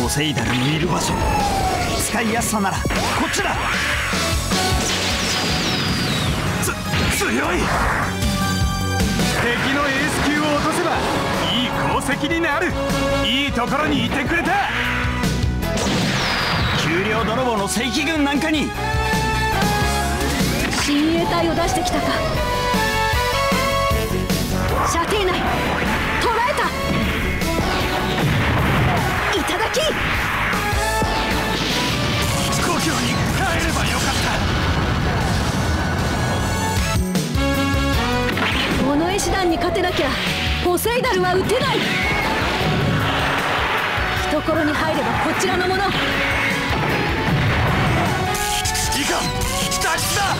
セイダルのいる場所、使いやすさならこっちだ。強い。 敵のエース級を落とせばいい功績になる。いいところにいてくれた。 給料泥棒の正規軍なんかに。 親衛隊を出してきたか。射程内捉えた。いただき。 故郷に帰ればよかった。 この絵師団に勝てなきゃポセイダルは撃てない。懐に入ればこちらのもの。 いかん、脱出だ。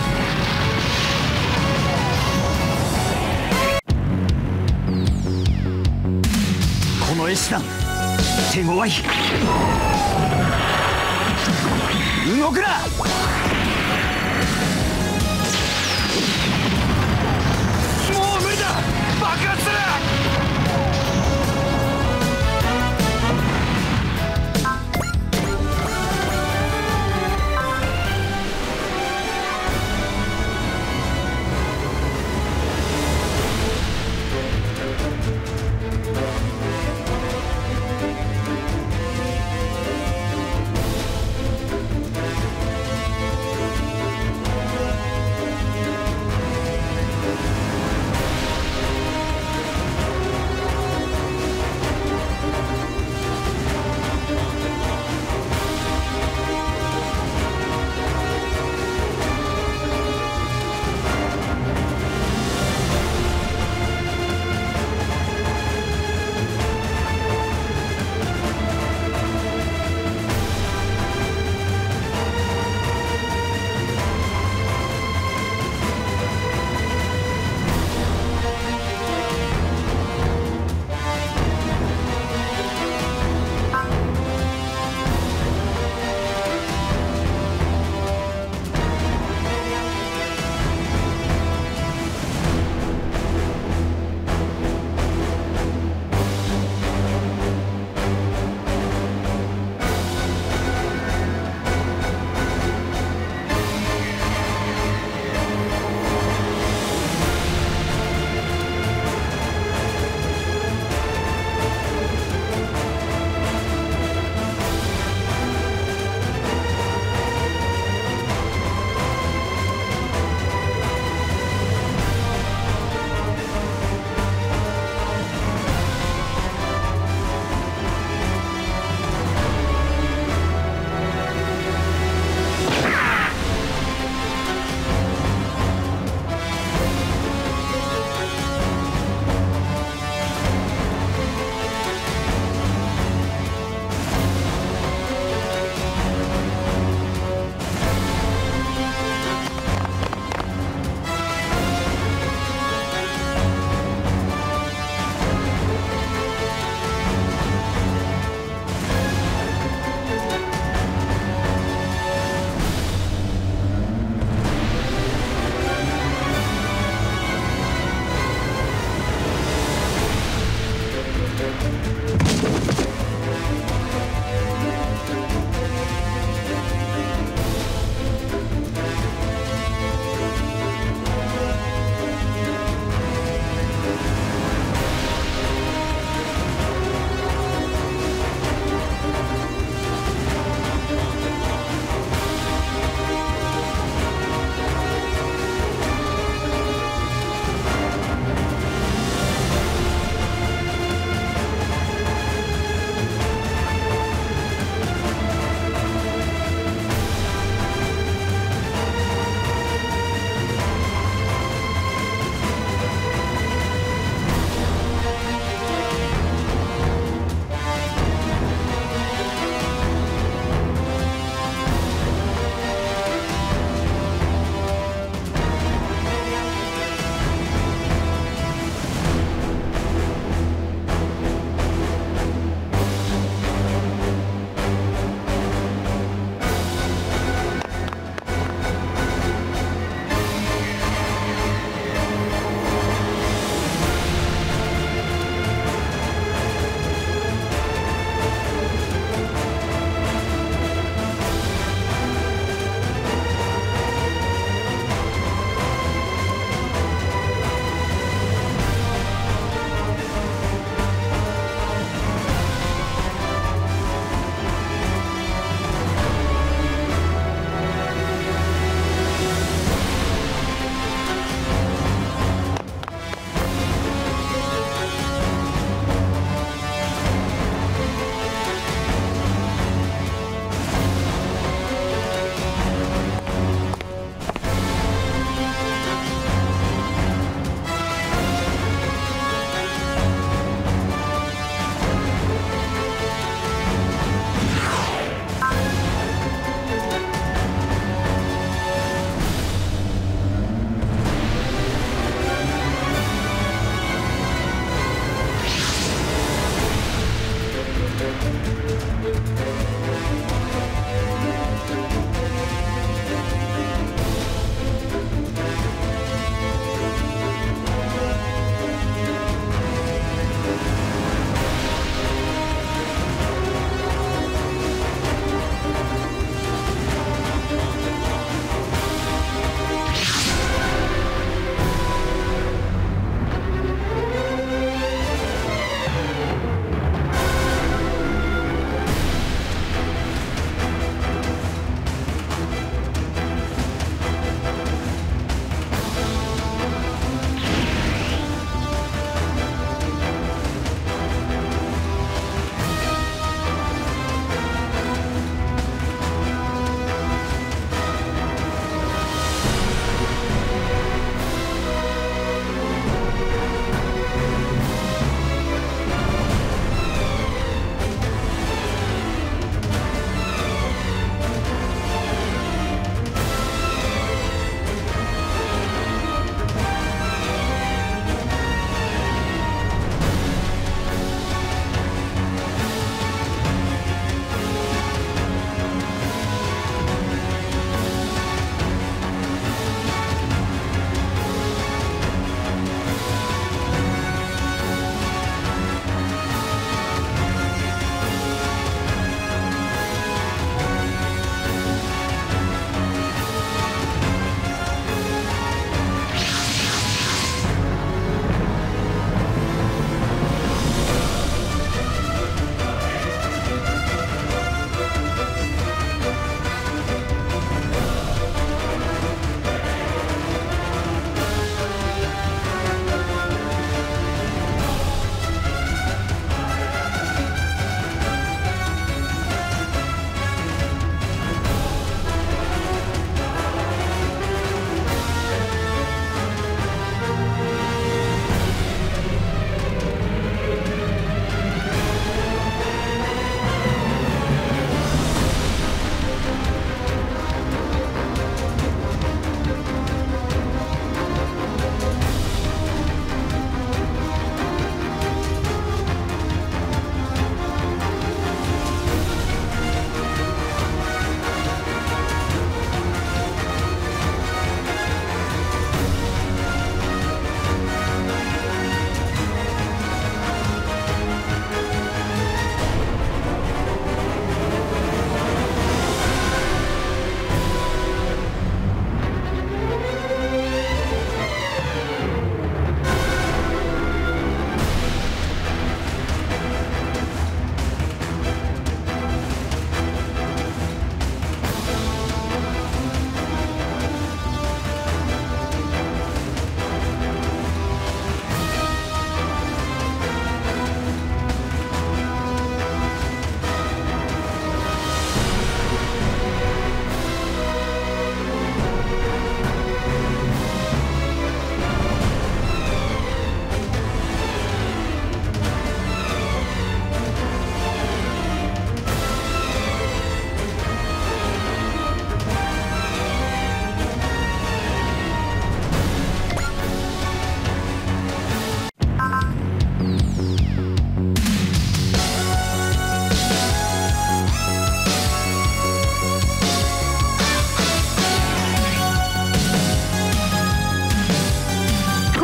この絵師団手強い。動くな。 もう無理だ。爆発する。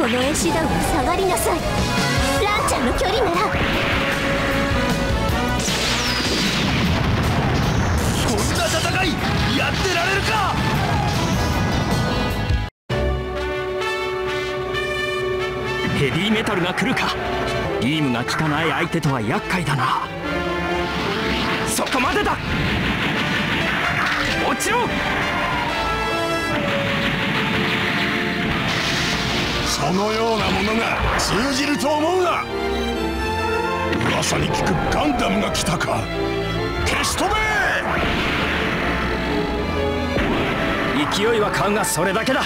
この絵師団は下がりなさい。ランちゃんの距離なら。 こんな戦いやってられるか。 ヘビーメタルが来るか。ビームが効かない相手とは厄介だな。そこまでだ。落ちろ。 そのようなものが通じると思うな。噂に聞くガンダムが来たか。消し飛べ。 勢いは買うがそれだけだ。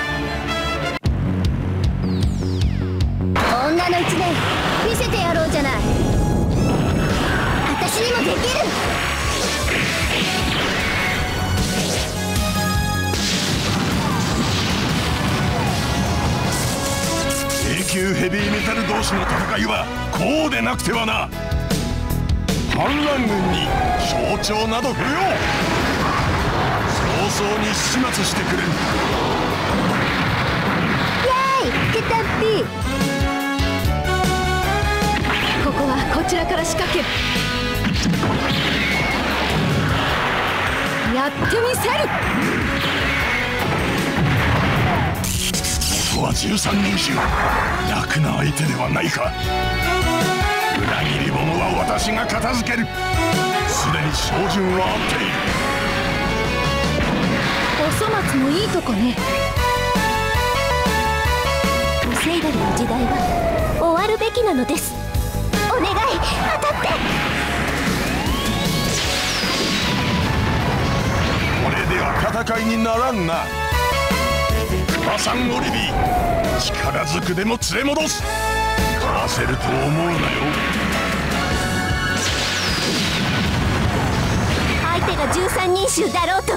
女の一年見せてやろうじゃない。私にもできる。 A級ヘビーメタル同士の戦いはこうでなくてはな。反乱軍に象徴など不要。早々に始末してくれる。 イエーイケタッピー。 ここはこちらから仕掛ける。やってみせる。 元は13人衆。楽な相手ではないか。裏切り者は私が片付ける。すでに照準は合っている。 お粗末もいいとこね。 ポセイダルの時代は終わるべきなのです。お願い当たって。 これでは戦いにならんな。馬さんオリビー、力ずくでも連れ戻す。かわせると思うなよ。 相手が13人衆だろうと。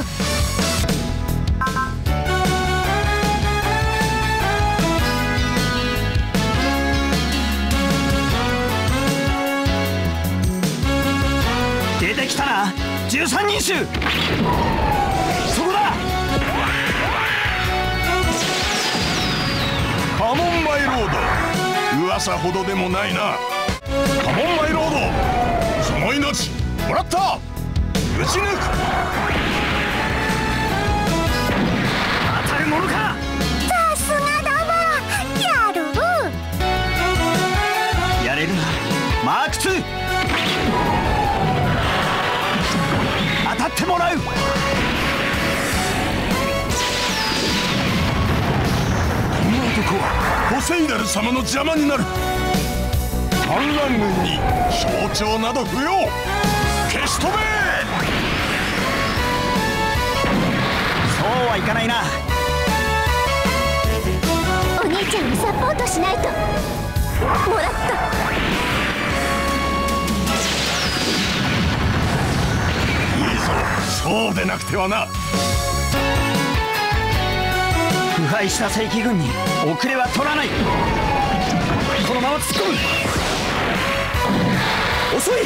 出てきたな13人衆。そこだ。 カモンマイロード。噂ほどでもないな。カモンマイロード、その命もらった。撃ち抜く。 当たるものか。 さすがだわ。やる。 やれるなマーク2。当たってもらう。 この男はポセイダル様の邪魔になる。反乱軍に象徴など不要。消し飛べ。 そうはいかないな。 お兄ちゃんにサポートしないと。もらった。 そうでなくてはな。 腐敗した正規軍に遅れは取らない。このまま突っ込む。遅い。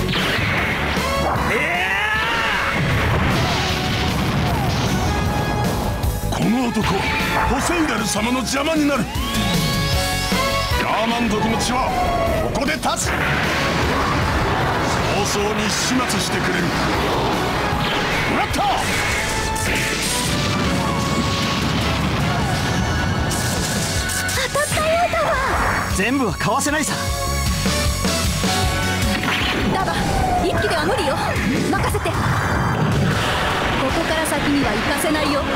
この男はポセイダル様の邪魔になる。ヤーマン族の血はここで立つ。早々に始末してくれる。もらった。 当たったようだわ。 全部はかわせないさ。 ダバ一気では無理よ。任せて。ここから先には行かせないよ。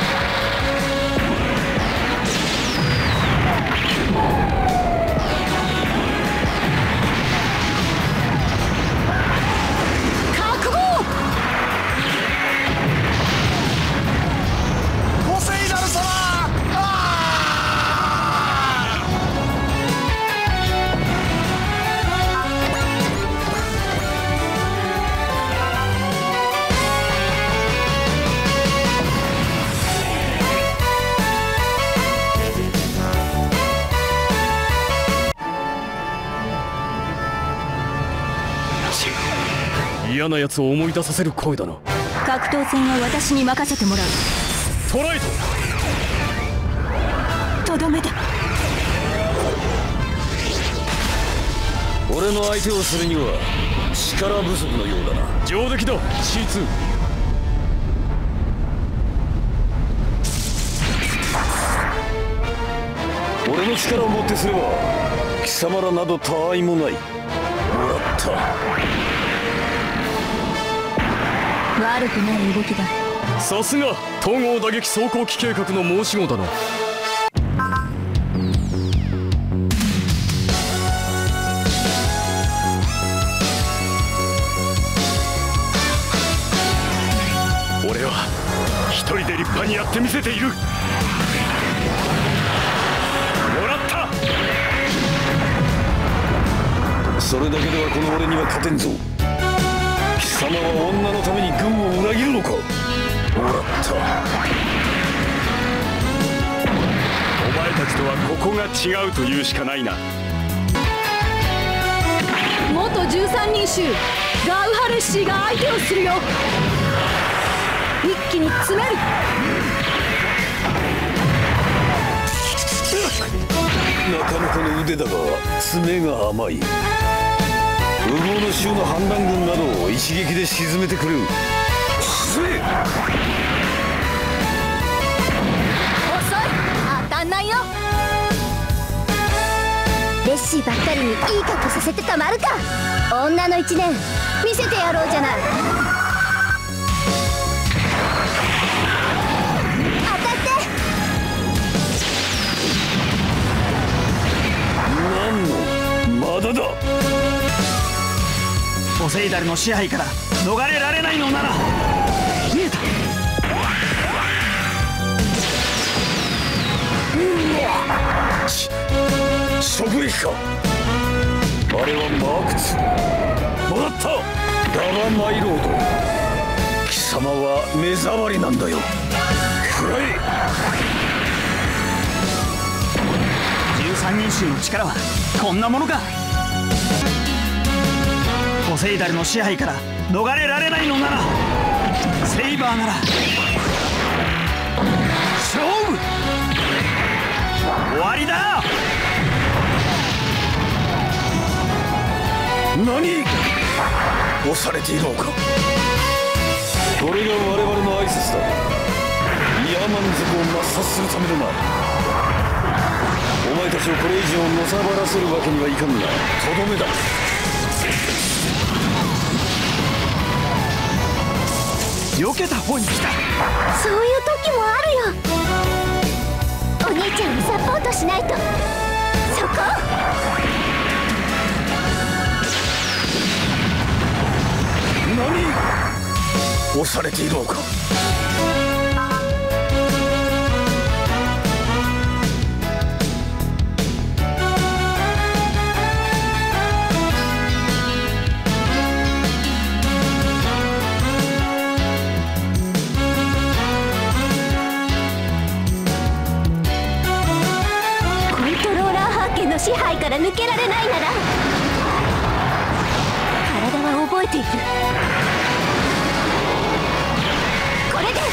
嫌なやつを思い出させる声だな。 格闘戦は私に任せてもらう。 トライト。 とどめだ。 俺の相手をするには力不足のようだな。 上出来だ C2。 俺の力をもってすれば貴様らなど他愛もない。もらった。 悪くない動きだ。 さすが統合打撃走行機計画の申し子だな。 俺は一人で立派にやってみせている。もらった。 それだけではこの俺には勝てんぞ。貴様は女のために軍を裏切るのか。もらった。 お前たちとはここが違うというしかないな。 元13人衆ガウハレッシーが相手をするよ。一気に詰める。 なかなかの腕だが爪が甘い。烏合の衆の反乱軍などを一撃で沈めてくれる。 遅い、当たんないよ。 レッシーばっかりにいい格好させてたまるか。女の一年見せてやろうじゃない。当たって。 なんのまだだ。 ポセイダルの支配から逃れられないのなら。見えた。 直撃か。あれはマーク2。もらった。ダバマイロード。貴様は目障りなんだよ。くらえ。 13人衆の力はこんなものか。ポセイダルの支配から逃れられないのなら、セイバーなら勝負。終わりだ。 何？押されているのか。これが我々の挨拶だ。ヤーマン族を抹殺するためだな。お前たちをこれ以上のさばらせるわけにはいかんが、とどめだ。 避けた方に来た。 そういう時もあるよ。お兄ちゃんをサポートしないと。そこ。 何？押されているのか。 支配から抜けられないなら、体は覚えている。これで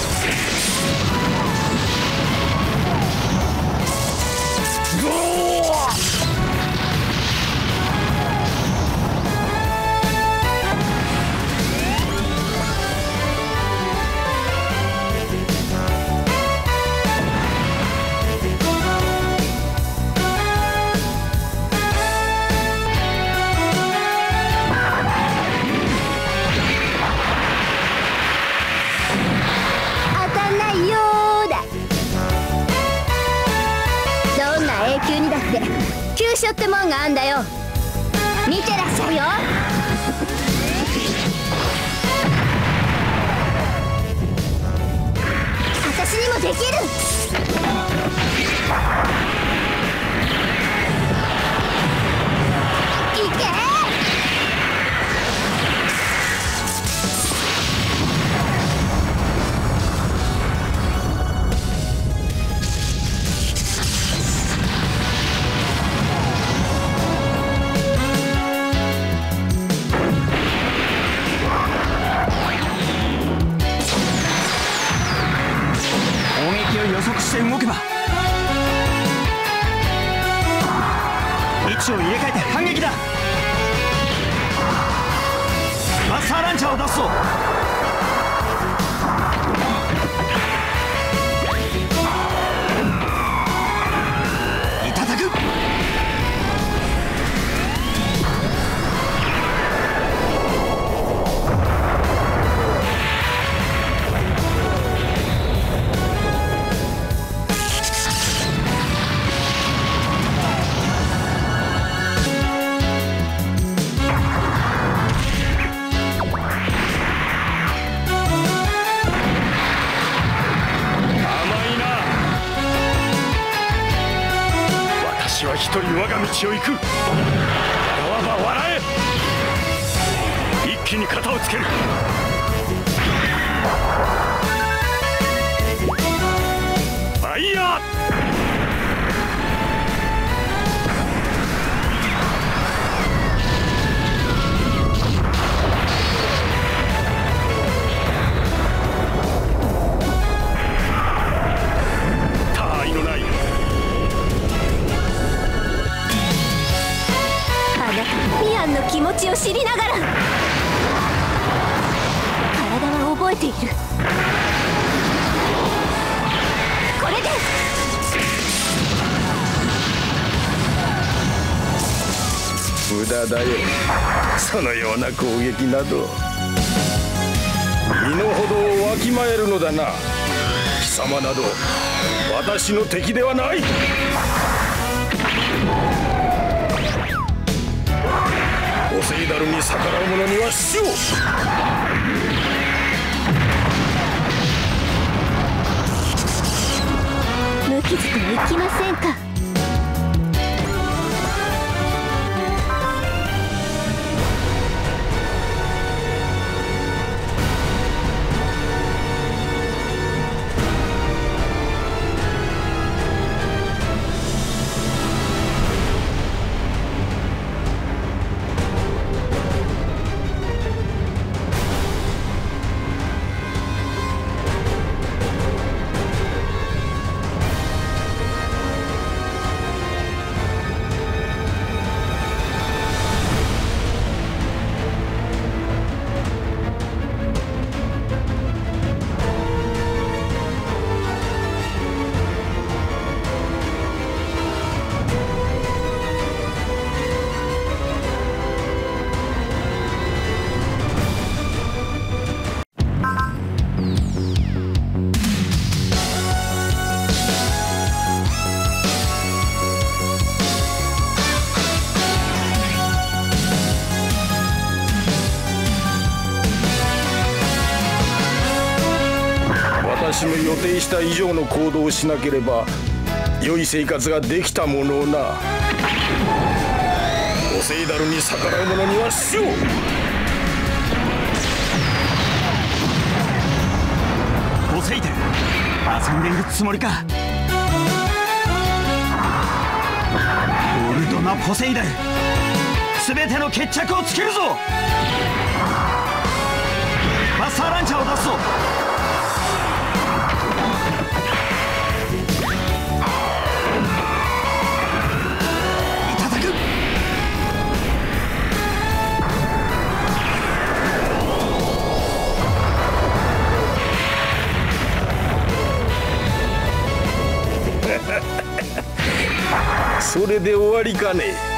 急所ってもんがあんだよ。見てらっしゃいよ。私にもできる。いけ。 予測して動けば、位置を入れ替えて反撃だ。 サーランチャーを出すぞ。いただく。 一人我が道を行く。笑わば笑え。一気に型をつける。ファイヤー。 ミアンの気持ちを知りながら体は覚えている。これで無駄だよ、そのような攻撃など。身の程をわきまえるのだな。貴様など私の敵ではない。ポセイダルに逆らう者には死を。 無傷とはいきませんか。 私の予定した以上の行動をしなければ良い生活ができたものをな。ポセイダルに逆らう者には死を。 ポセイダル、遊んでいるつもりか。オルドナポセイダル、全ての決着をつけるぞ。マスターランチャーを出すぞ。 それで終わりかね。